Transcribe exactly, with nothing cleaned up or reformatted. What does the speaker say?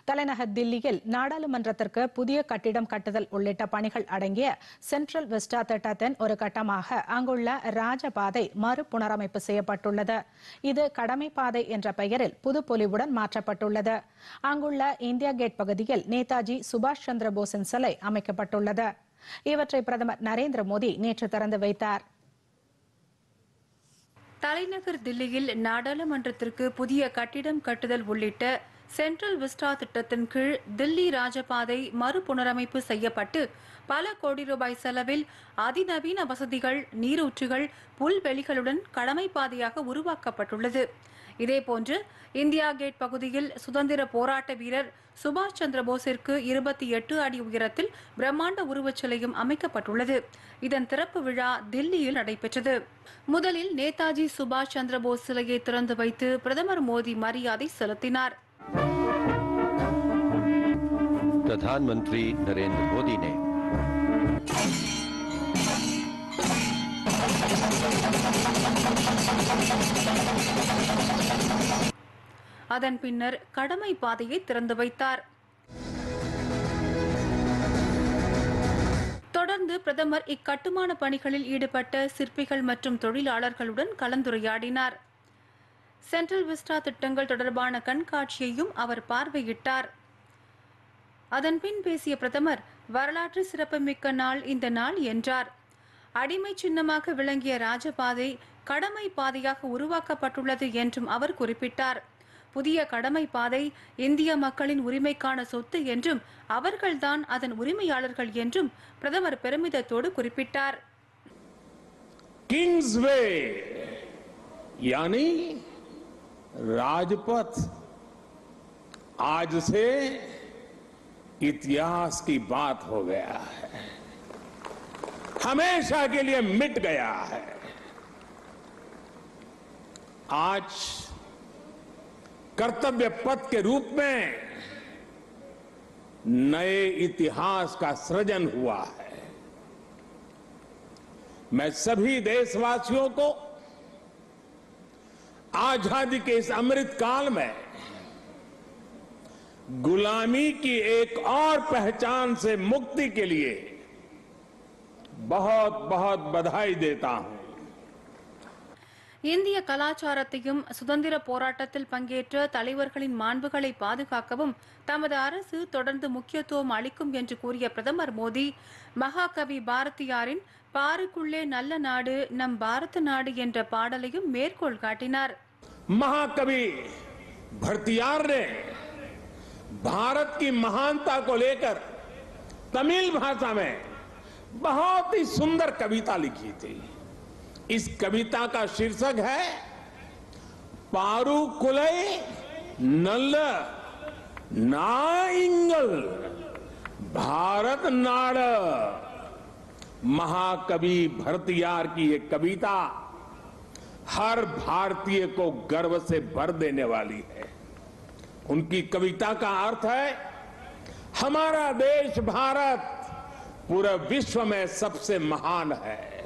தலைநகர் தில்லியில் நாடாளுமன்றத்திற்கு புதிய கட்டிடம் கட்டுதல் உள்ளிட்ட பணிகள் அடங்கிய சென்ட்ரல் விஸ்டா திட்டத்தின் ஒரு கட்டமாக அங்குள்ள ராஜபாதை மறுபுனரமைப்பு செய்யப்பட்டுள்ளது. இது கடமைப்பாதை என்ற பெயரில் புதுப்பொலிவுடன் மாற்றப்பட்டுள்ளது. அங்குள்ள இந்தியா கேட் பகுதியில் நேதாஜி சுபாஷ் சந்திர போஸின் சிலை அமைக்கப்பட்டுள்ளது. இவற்றை பிரதமர் நரேந்திர மோடி நேற்று திறந்து வைத்தார். தலைநகர் தில்லியில் நாடாளுமன்றத்திற்கு புதிய கட்டிடம் கட்டுதல் உள்ளிட்ட சென்ட்ரல் விஸ்டா திட்டத்தின் கீழ் தில்லி ராஜபாதை மறுபுனரமைப்பு செய்யப்பட்டு பல கோடி ரூபாய் செலவில் அதிநவீன வசதிகள், நீரூற்றுகள், புல்வெளிகளுடன் கடமைப்பாதையாக உருவாக்கப்பட்டுள்ளது. இதேபோன்று இந்தியா கேட் பகுதியில் சுதந்திர போராட்ட வீரர் சுபாஷ் சந்திர போஸிற்கு இருபத்தி எட்டு அடி உயரத்தில் பிரம்மாண்ட உருவச்சிலையும் அமைக்கப்பட்டுள்ளது. இதன் திறப்பு விழா தில்லியில் நடைபெற்றது. முதலில் நேதாஜி சுபாஷ் சந்திர போஸ் சிலையை திறந்து வைத்து பிரதமர் மோடி மரியாதை செலுத்தினார். प्रधानमंत्री नरेंद्र मोदी ने அதன் பின்னர் கடமை பாதையை திறந்து வைத்தார். தொடர்ந்து பிரதமர் இக்கட்டுமான பணிகளில் ஈடுபட்ட சிற்பிகள் மற்றும் தொழிலாளர்களுடன் கலந்துரையாடினார். சென்ட்ரல் விஸ்டா திட்டங்கள் தொடர்பான கண்காட்சியையும் அவர் பார்வையிட்டார். அதன்பின் பேசிய பிரதமர், வரலாற்று சிறப்புமிக்க நாள் இந்த நாள் என்றார். அடிமை சின்னமாக விளங்கிய ராஜபாதை கடமை பாதையாக உருவாக்கப்பட்டுள்ளது என்றும் அவர் குறிப்பிட்டார். புதிய கடமை பாதை இந்திய மக்களின் உரிமைக்கான சொத்து என்றும் அவர்கள்தான் அதன் உரிமையாளர்கள் என்றும் பிரதமர் பெருமிதத்தோடு குறிப்பிட்டார். किंग्सवे यानी राजपथ आज से इतिहास की बात हो गया है, हमेशा के लिए मिट गया है. आज कर्तव्य पथ के रूप में नए इतिहास का सृजन हुआ है. मैं सभी देशवासियों को आजादी के इस अमृत काल में गुलामी की एक और पहचान से मुक्ति के लिए बहुत बहुत बधाई देता हूं. இந்திய கலாச்சாரத்தையும் சுதந்திர போராட்டத்தில் பங்கேற்ற தலைவர்களின் மாண்புகளை பாதுகாக்கவும் தமது அரசு தொடர்ந்து முக்கியத்துவம் அளிக்கும் என்று கூறிய பிரதமர் மோடி, மகாகவி பாரதியாரின் பாருக்குள்ளே நல்ல நாடு நம் பாரத நாடு என்ற பாடலையும் மேற்கோள் காட்டினார். महाकवि भरतियार ने भारत की महानता को लेकर तमिल भाषा में बहुत ही सुंदर कविता लिखी थी. इस कविता का शीर्षक है पारुकुलै नल्ल नाइंगल भारत नाड़. महाकवि भरतियार की ये कविता हर भारतीय को गर्व से भर देने वाली है. उनकी कविता का अर्थ है, हमारा देश भारत पूरे विश्व में सबसे महान है.